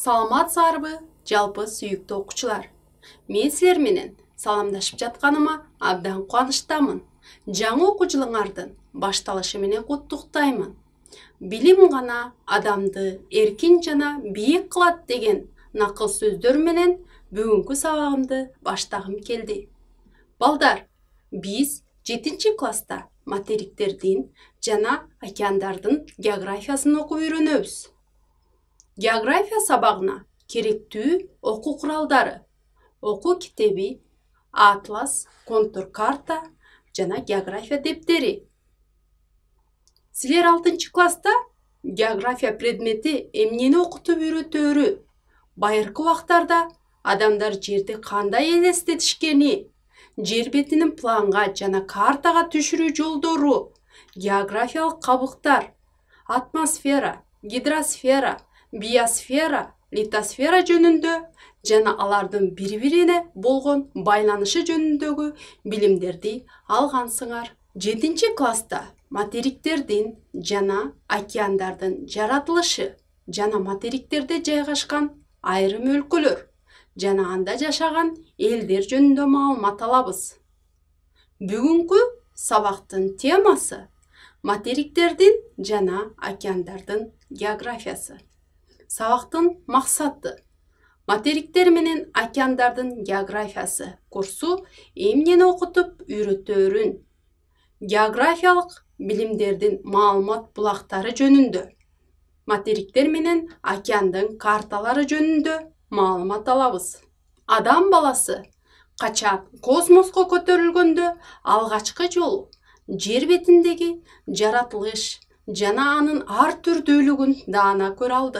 Саламатсыздарбы, жалпы сүйүктүү окуучулар. Мен силер менен саламдашып жатканыма абдан кубанычтамын. Жаңы окуу жылыңардын башталышы менен куттуктаймын. Билим гана адамды эркин жана бийик кылат деген накыл сөздөр менен бүгүнкү сабагымды баштагым келди. Балдар, биз 7-класста материктердин жана океандардын географиясын окуп үйрөнөбүз. География сабагына керектүү окуу куралдары, окуу китеби, атлас, контур карта жана география дептери. Силер 6-класста география предмети эмнени окутуп үйрөтөөрү, байыркы убактарда адамдар жерди кандай элестетишкени, жер бетинин планга жана картага түшүрүү жолдору, географиялык кабыктар, атмосфера, гидросфера, биосфера, литосфера жөнүндө жана алардын бири-бирине болгон байланышы жөнүндөгү билимдерди алгансыңар. 7-класста материктердин жана океандардын жаратылышы жана материктерде жайгашкан айрым өлкөлөр жана анда жашаган элдер жөнүндө маалымат алабыз. Бүгүнкү сабактын темасы материктердин жана океандардын географиясы. Сабактын максаты материктер менен океандардын географиясы курсу эмнени окутуп үйрөтөөрүн, географиялык билимдердин маалымат булактары жөнүндө, материктер менен океандын карталары жөнүндө маалымат алабыз. Адам баласы качан космоско көтөрүлгөндө алгачкы жолу жер бетиндеги жаратылыш жана анын ар түрдүүлүгүн даана көрө алды.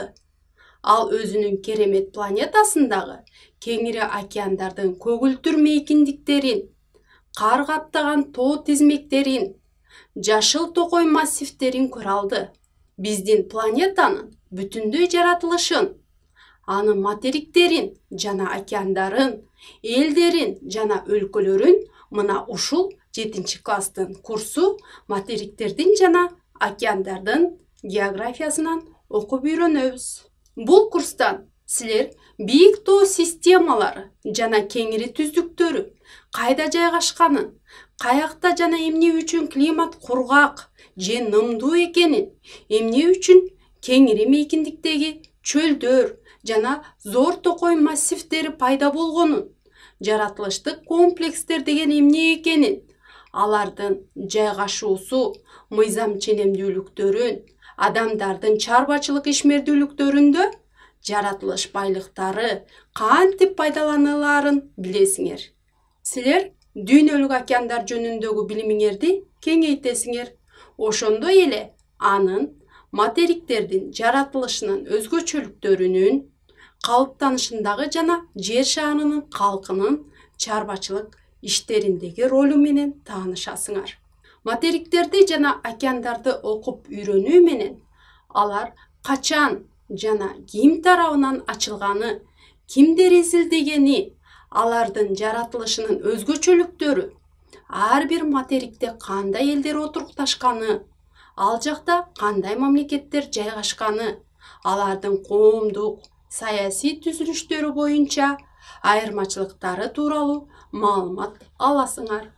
Ал өзүнүн керемет планетасындагы кеңири океандардын көгүлтүр мейкиндиктерин, кар каптаган тоо тизмектерин, жашыл токой массивтерин көрө алды. Биздин планетанын бүтүндөй жаратылышын, анын материктерин жана океандарын, элдерин жана өлкөлөрүн мына ушул 7-класстын курсу материктердин жана океандардын географиясынан окуп үйрөнөбүз. Бул курстан силер бийик тоо системалары жана кеңири түздүктөрү кайда жайгашканын, каякта жана эмне үчүн климат кургак же нымдуу экенин, эмне үчүн кеңири мейкиндиктеги чөлдөр жана зор токой массивтери пайда болгонун, жаратылыштык комплекстер деген эмне экенин, алардын жайгашуусу, мыйзам ченемдүүлүктөрүн, адамдардын чарбачылык ишмердүүлүктөрүндө жаратылыш байлыктары кантип пайдаланылаарын билесиңер. Силер дүйнөлүк океандар жөнүндөгү билимиңерди кеңейтесиңер. Ошондой эле анын материктердин жаратылышынын өзгөчөлүктөрүнүн, калыптанышындагы жана жер шарынын калкынын чарбачылык иштериндеги ролу менен таанышасыңар. Материктерди жана океандарды окуп үйрөнүү менен алар качан жана ким тарабынан ачылганы, кимдер изилдегени, алардын жаратылышынын өзгөчөлүктөрү, ар бир материкте кандай элдер отурукташканы, ал жакта кандай мамлекеттер жайгашканы, алардын коомдук, саясий түзүлүштөрү боюнча айырмачылыктары тууралуу маалымат аласыңар.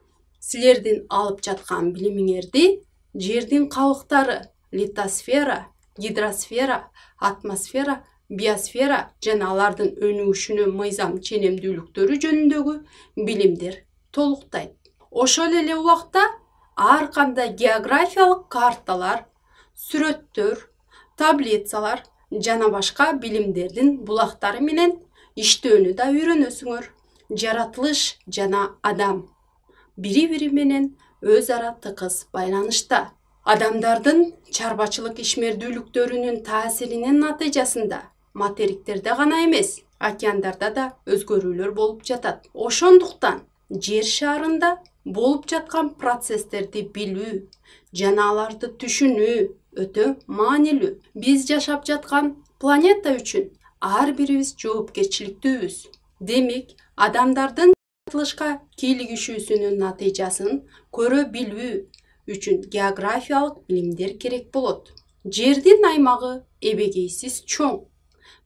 Силердин алып жаткан билимиңерди жердин кабыктары, литосфера, гидросфера, атмосфера, биосфера жана алардын өнүгүшүнүн мыйзам ченемдүүлүктөрү жөнүндөгү билимдер толуктайт. Ошол эле убакта ар кандай географиялык карталар, сүрөттөр, таблицалар жана башка билимдердин булактары менен иштөөнү да үйрөнөсүңөр. Жаратылыш жана адам бири-бири менен өз ара тыкыз байланышта. Адамдардын чарбачылык ишмердүүлүктөрүнүн таасиринин натыйжасында материктерде гана эмес, океандарда да өзгөрүүлөр болуп жатат. Ошондуктан жер шарында болуп жаткан процесстерди билүү жана аларды түшүнүү өтө маанилүү. Биз жашап жаткан планета үчүн ар бирибиз жоопкерчиликтүүбүз. Демек, адамдардын жаратылышка кийлигишүүсүнүн натыйжасын көрө билүү үчүн географиялык билимдер керек болот. Жердин аймагы эбегейсиз чоң.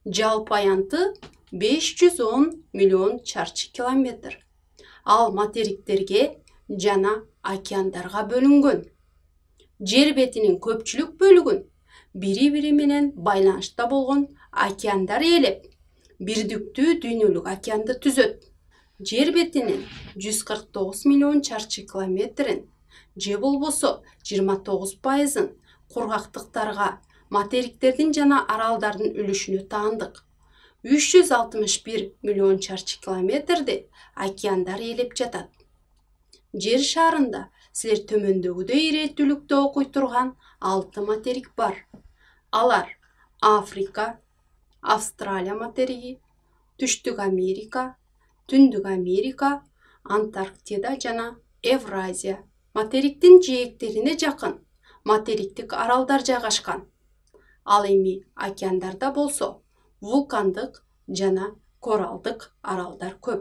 Жалпы аянты 510 миллион чарчы километр. Ал материктерге жана океандарга бөлүнгөн. Жер бетинин көпчүлүк бөлүгүн бири-бири менен байланышта болгон океандар ээлеп, бирдиктүү дүйнөлүк океанды түзөт. Жер бетинин 149 миллион чарчы километрин, же болбосо 29%-ын кургактыктарга, материктердин жана аралдардын үлүшүнө таандык. 361 миллион чарчы километрди океандар ээлеп жатат. Жер шарында силер төмөндөгүдөй иреттүүлүктө окуй турган 6 материк бар. Алар Африка, Австралия материги, Түштүк Америка, Түндүк Америка, Антарктида жана Евразия. Материктин жээктерине жакын материктик аралдар жайгашкан. Ал эми океандарда болсо вулкандык жана коралдык аралдар көп.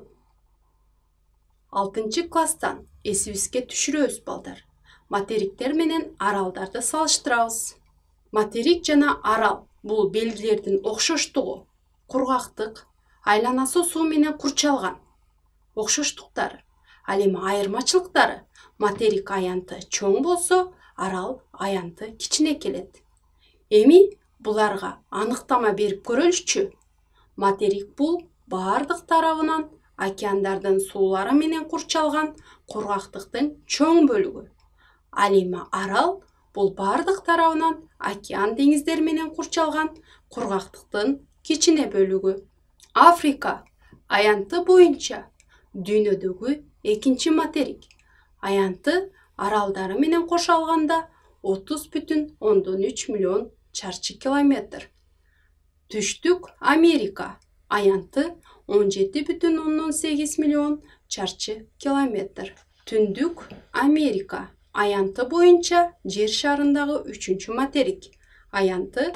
6 класстан эсибизге түшүрөбүз балдар. Материктер менен аралдарды салыштырабыз. Материк жана арал бул белгилердин окшоштугу, кургактык, айланасы суу менен курчалган. Окшоштуктары. Ал эми айырмачылыктары: материк аянты чоң болсо, арал аянты кичине келет. Эми буларга аныктама берип көрөлүчү. Материк бул бардык тарабынан океандардын суулары менен курчалган кургактыктын чоң бөлүгү. Ал эми арал бул бардык тарабынан океан деңиздер менен курчалган кургактыктын кичине бөлүгү. Африка аянты боюнча дүйнөдөгү экинчи материк. Аянты аралдары менен кошо алганда 30,3 миллион чарчы километр. Түштүк Америка аянты 17,8 миллион чарчы километр. Түндүк Америка аянты боюнча жер шарындагы 3-чү материк. Аянты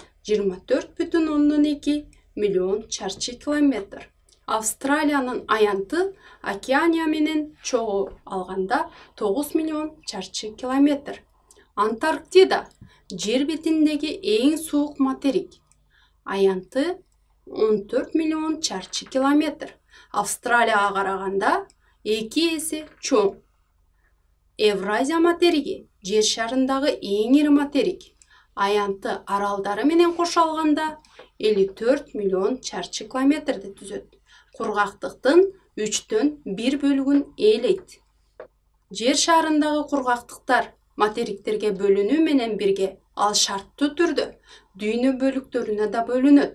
24,2 миллион чарчы километр. Австралиянын аянты Океания менен чогуу алганда 9 миллион чарчы километр. Антарктида жер бетиндеги эң суук материк. Аянты 14 миллион чарчы километр. Австралияга караганда 2 эсе чоң. Евразия материги жер шарындагы эң ири материк. Аянты аралдары менен кошо алганда 54 миллион чарчы километрди түзөт. Кургактыктын 1/3 бөлүгүн ээлейт. Жер шарындагы кургактыктар материктерге бөлүнүү менен бирге ал шарттуу түрдө дүйнө бөлүктөрүнө да бөлүнөт.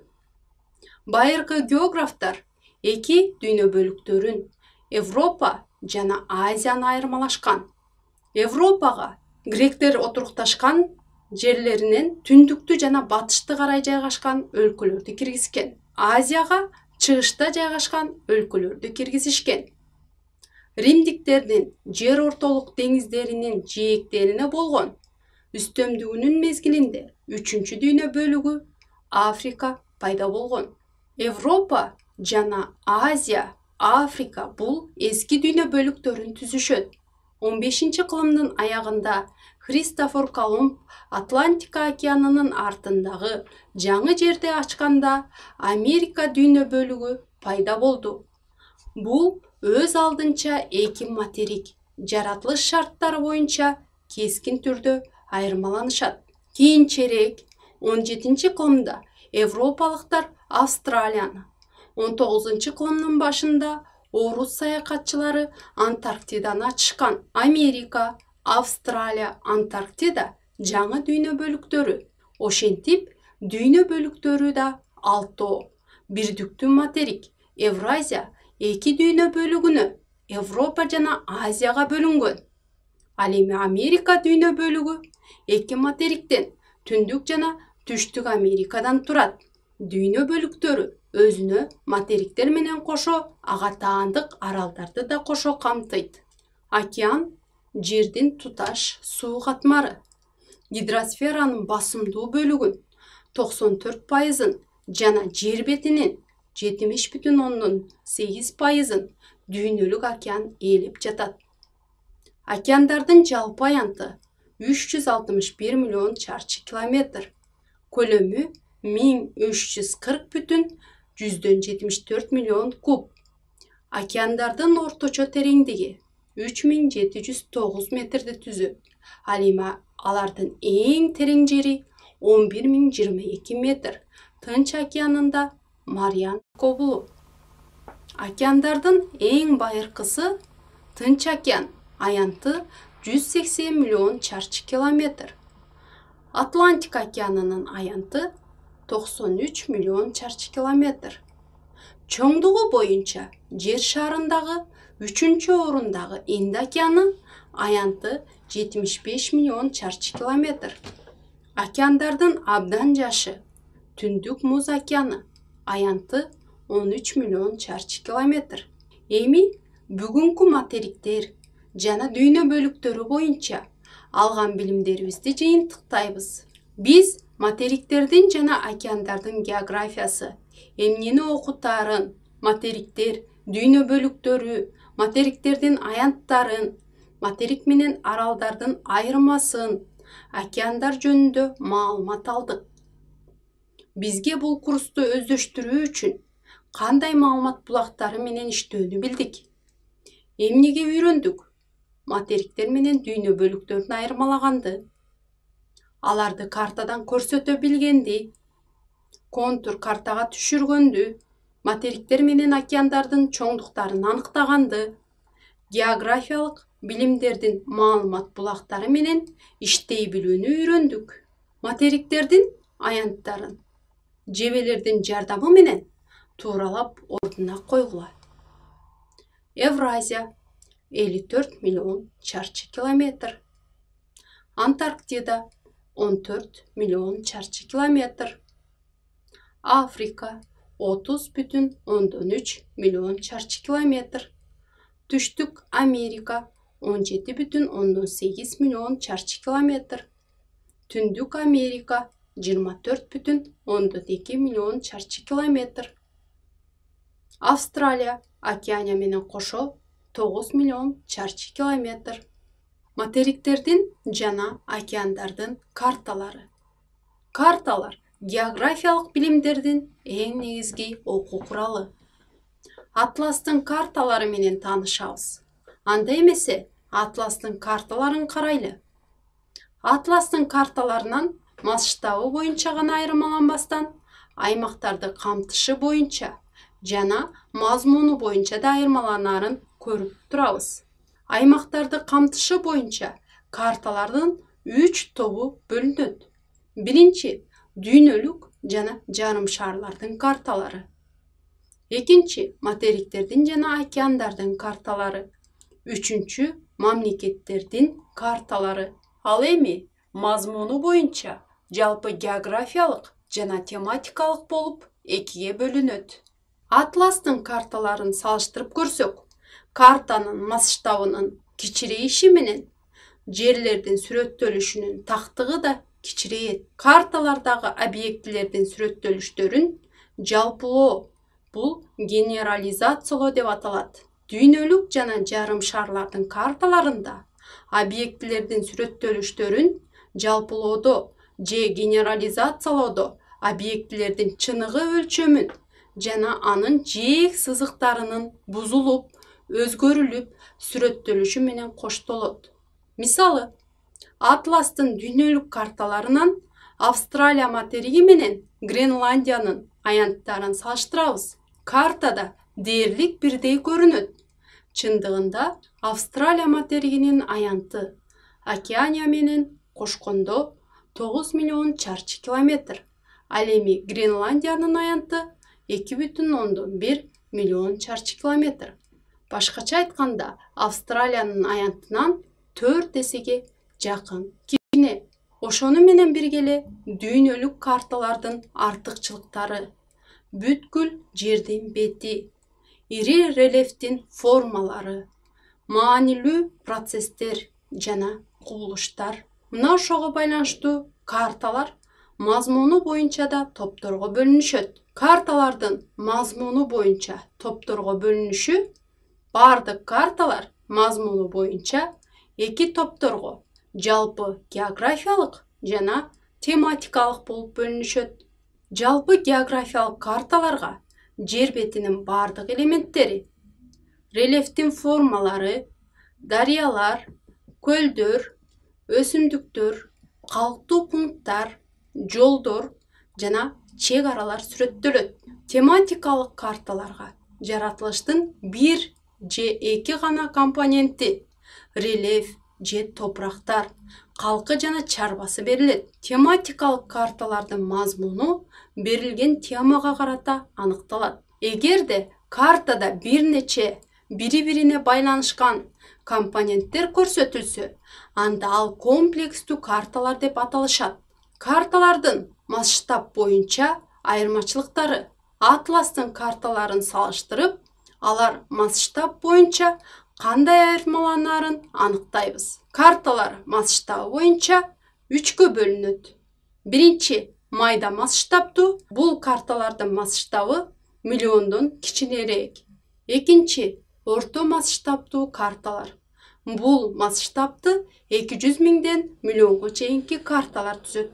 Байыркы географтар эки дүйнө бөлүктөрүн, Европа жана Азияны айырмалашкан. Европага гректер отурукташкан жерлеринен түндүктү жана батышты карай жайгашкан өлкөлөрдү киргизген. Азияга чыгышта жайгашкан өлкөлөрдү киргизишкен. Римдиктердин жер ортолук деңиздеринин жээктерине болгон үстөмдүгүнүн мезгилинде 3-чү дүйнө бөлүгү Африка пайда болгон. Европа жана Азия, Африка бул эски дүйнө бөлүктөрүн түзүшөт. 15-кылымдын аягында Христофор Колумб Атлантика океанынын артындагы жаңы жерди ачканда Америка дүйнө бөлүгү пайда болду. Бул өз алдынча эки материк жаратылыш шарттары боюнча кескин түрдө айырмаланышат. Кийинчерээк 17-кылымда европалыктар Австралияны, 19-кылымдын башында орус саякатчылары Антарктиданы ачышкан. Америка, Австралия, Антарктида жаңы дүйнө бөлүктөрү. Ошентип, дүйнө бөлүктөрү да 6. Бирдиктүү материк Евразия эки дүйнө бөлүгүнө, Европа жана Азияга бөлүнгөн. Ал эми Америка дүйнө бөлүгү эки материктен, Түндүк жана Түштүк Америкадан турат. Дүйнө бөлүктөрү өзүнө материктер менен кошо ага таандык аралдарды да кошо камтыйт. Океан жердин туташ суу катмары. Гидросферанын басымдуу бөлүгүн 94%-ын жана жер бетинин 70,8%-ын дүйнөлүк океан ээлеп жатат. Океандардын жалпы аянты 361 миллион чарчы километр. Көлөмү 1340,74 миллион куб. Океандардын орточо тереңдиги 3709 метрди түзөт. Ал эми алардын эң терең жери 11022 метр. Тынч океанында Мариан кобулу. Океандардын эң байыркысы Тынч океан, аянты 180 миллион чарчы километр. Атлантик океанынын аянты 93 миллион чарчы километр. Чоңдугу боюнча жер шарындагы 3-орындагы Инд океаны аянты 75 миллион чарчы километр. Океандардын абдан жашы Түндүк муз океаны аянты 13 миллион чарчы километр. Эми бүгүнкү материктер жана дүйнө бөлүктөрү боюнча алган билимдерибизди жыйынтыктайбыз. Биз материктердин жана океандардын географиясы, эмнени окутаарын, материктер, дүйнө бөлүктөрү, материктердин аянттарын, материк менен аралдардын айырмасын, океандар жөнүндө маалымат алдык. Бизге бул курсту өздөштүрүү үчүн кандай маалымат булактары менен иштөөнү билдик. Эмнеге үйрөндүк? Материктер менен дүйнө бөлүктөрүн айырмалаганды, аларды картадан көрсөтө билгенди, контур картага түшүргөндү, материктер менен океандардын чоңдуктарын аныктаганды, географиялык билимдердин маалымат булактары менен иштей билүүнү үйрөндүк. Материктердин аянттарын жебелердин жардамы менен тууралап ордуна койгула. Евразия 54 миллион чарчы километр. Антарктида 14 миллион чарчы километр. Африка 30,3 миллион чарчы километр. Түштүк Америка 17,8 миллион чарчы километр. Түндүк Америка 24,2 миллион чарчы километр. Австралия Океания менен кошо 9 миллион чарчы километр. Материктердин жана океандардын карталары. Карталар географиялык билимдердин эң негизги окуу куралы. Атластын карталары менен таанышабыз. Анда эмесе Атластын карталарын карайлы. Атластын карталарынан масштабы боюнча гана айырмаланбастан, аймактарды камтышы боюнча жана мазмуну боюнча да айырмаланаарын көрүп турабыз. Аймактарды камтышы боюнча карталардын 3 тобу бөлүнөт. Биринчи дүйнөлүк жана жарым шарлардын карталары. Экинчи материктердин жана океандардын карталары. Үчүнчү мамлекеттердин карталары. Ал эми мазмуну боюнча жалпы географиялык жана тематикалык болуп экиге бөлүнөт. Атластын карталарын салыштырып көрсөк, картанын масштабынын кичирейиши менен жерлердин сүрөттөлүшүнүн тактыгы да кичирейет. Карталардагы объектилердин сүрөттөлүштөрүн жалпылоо, бул генерализациялоо деп аталат. Дүйнөлүк жана жарым шарлардын карталарында объектилердин сүрөттөлүштөрүн жалпылоодо же генерализациялоодо объектилердин чыныгы өлчөмүн жана анын жээк сызыктарынын бузулуп, өзгөрүлүп, сүрөттөлүшү менен коштолот. Мисалы, Атластын дүйнөлүк карталарынан Австралия материги менен Гренландиянын аянттарын салыштырабыз. Картада дээрлик бирдей көрүнөт. Чындыгында Австралия материгинин аянты Океания менен кошкондо 9 миллион чарчы километр. Ал эми Гренландиянын аянты 2,1 миллион чарчы километр. Башкача айтканда, Австралиянын аянтынан 4 эсеге жакын кичине. Ошону менен бирге эле дүйнөлүк карталардын артыкчылыктары. Бүткүл жердин бети, ири рельефтин формалары, маанилүү процесстер жана кубулуштар. Мына ошого байланыштуу карталар мазмуну боюнча да топторго бөлүнүшөт. Карталардын мазмуну боюнча топторго бөлүнүшү бардык карталар мазмуну боюнча 2 топторго, жалпы географиялык жана тематикалык болуп бөлүнүшөт. Жалпы географиялык карталарга жер бетинин бардык элементтери, рельефтин формалары, дарыялар, көлдөр, өсүмдүктөр, калктуу пункттар, жолдор жана чек аралар сүрөттөлөт. Тематикалык карталарга жаратылыштын бир же эки гана компоненти, рельеф же топурактар, калкы жана чарбасы берилет. Тематикалык карталардын мазмуну берилген темага карата аныкталат. Эгерде картада бир нече бири-бирине байланышкан компоненттер көрсөтүлсө, анда ал комплекстүү карталар деп аталышат. Карталардын масштаб боюнча айырмачылыктары. Атластын карталарын салыштырып, алар масштаб боюнча кандай айырмаланарын аныктайбыз. Карталар масштабы боюнча 3кө бөлүнөт. Биринчи майда масштабтуу, бул карталардын масштабы миллиондон кичинерээк. Экинчи орто масштабтуу карталар. Бул масштабты 200 миңден миллионго чейинки карталар түзөт.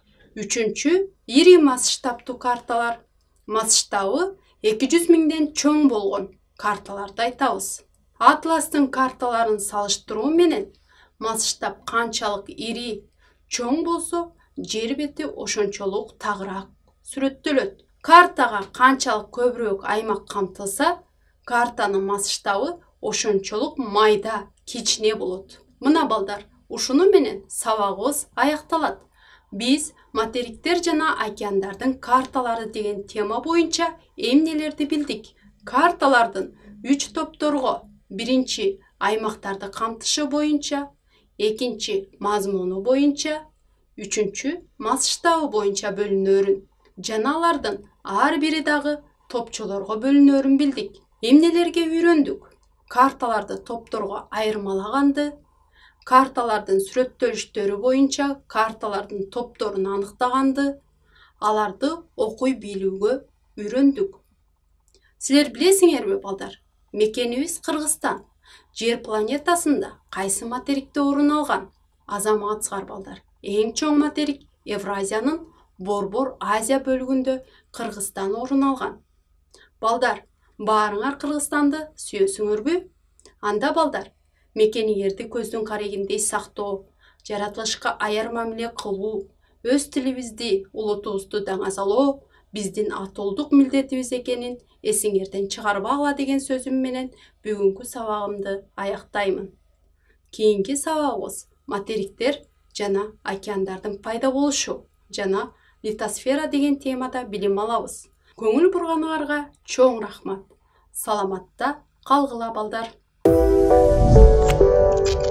Үчүнчү ири масштабтуу карталар. Масштабы 200 миңден чоң болгон карталарды айтабыз. Атластын карталарын салыштыруу менен масштаб канчалык ири, чоң болсо, жер бети ошончолук тагыраак сүрөттөлөт. Картага канчалык көбүрөөк аймак камтылса, картанын масштабы ошончолук майда, кичине болот. Мына балдар, ушуну менен сабагыбыз аякталат. Биз материктер жана океандардын карталары деген тема боюнча эмнелерди билдик? Карталардын 3 топторго: биринчи аймактарды камтышы боюнча, экинчи мазмуну боюнча, үчүнчү масштабы боюнча бөлүнөрүн жана алардын ар бири дагы топчолорго бөлүнөрүн билдик. Эмнелерге үйрөндүк? Карталарды топторго айырмалаганды, карталардын сүрөттөлүштөрү боюнча карталардын топторун аныктаганды, аларды окуй билүүгө үйрөндүк. Силер билесиңерби балдар? Мекенибиз Кыргызстан. Жер планетасында кайсы материкте орун алган? Азаматсыздар балдар. Эң чоң материк Евразиянын Борбор Азия бөлүгүндө Кыргызстан орун алган. Балдар, баарыңар Кыргызстанды сүйөсүңөрбү? Анда балдар, мекенигерди көздүн карегиндей сактоо, жаратылышка аяр мамиле кылуу, өз тилибизди, улутубузду даңазалоо биздин атолдук милдетибиз экенин эсиңерден чыгарбагыла деген сөзүм менен бүгүнкү сабагымды аяктаймын. Кийинки сабагыбыз материктер жана океандардын пайда болушу жана литосфера деген темада билим алабыз. Көңүл бурганыңарга чоң рахмат. Саламатта калгыла балдар.